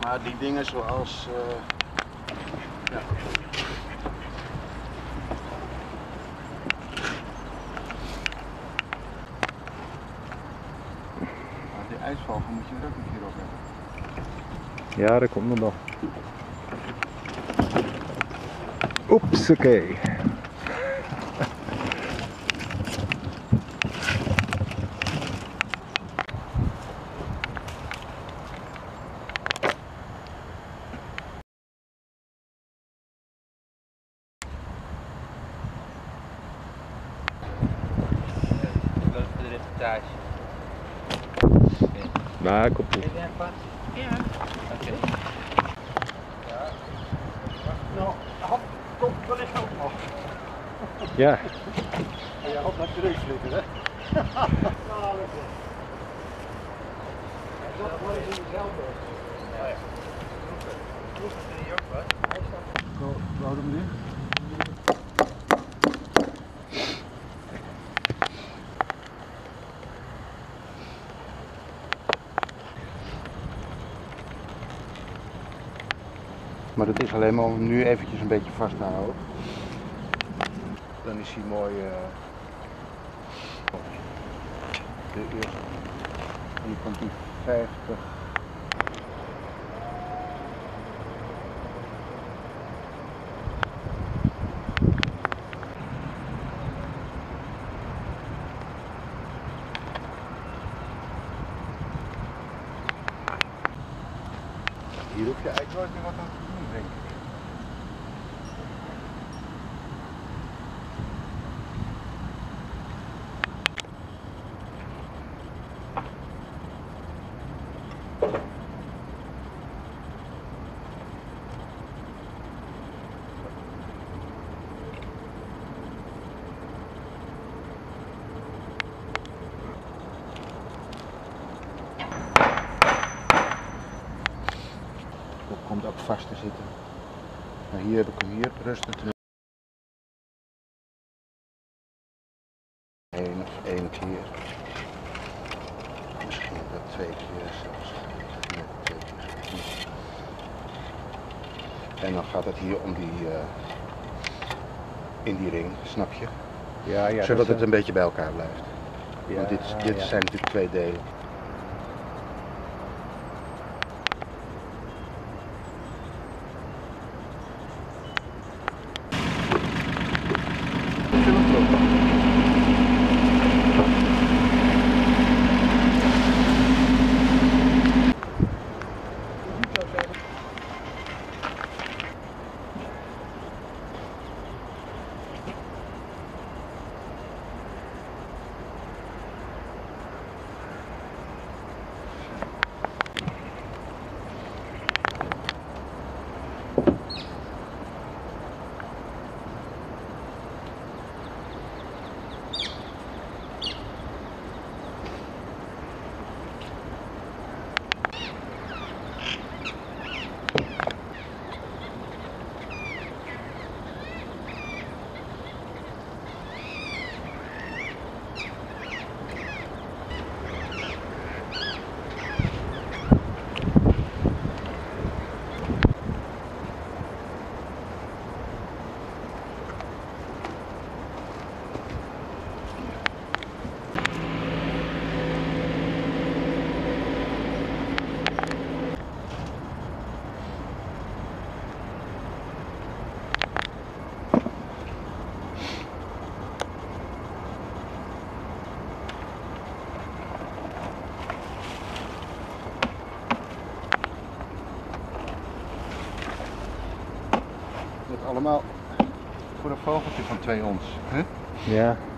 Maar die dingen zoals... ja. Die ijsvogel moet je er ook een keer op hebben. Ja, dat komt nog. Oeps, oké. Leuk voor de reportage. Nou, komt goed. Ja. Oké. Nou, hop, kom, wel eens ook nog. Ja. Ja, hop, naar terug zitten, hè? Nou, lekker. Dat wordt in dezelfde. Wou hem nu? Maar dat is alleen maar om hem nu eventjes een beetje vast te houden. Dan is hij mooi. De eerste. Hier komt die 50. Hier hoef je eigenlijk nooit meer wat aan te doen, denk ik. Dat komt ook vast te zitten. Maar hier heb ik hem hier rustend. Eén keer. Misschien wel 2 keer zelfs. Ja, 2 keer. En dan gaat het hier om die, in die ring, snap je? Ja, ja. Zodat het een beetje bij elkaar blijft. Ja, Want dit zijn natuurlijk 2 delen. Allemaal voor een vogeltje van 2 ons. Hè? Ja.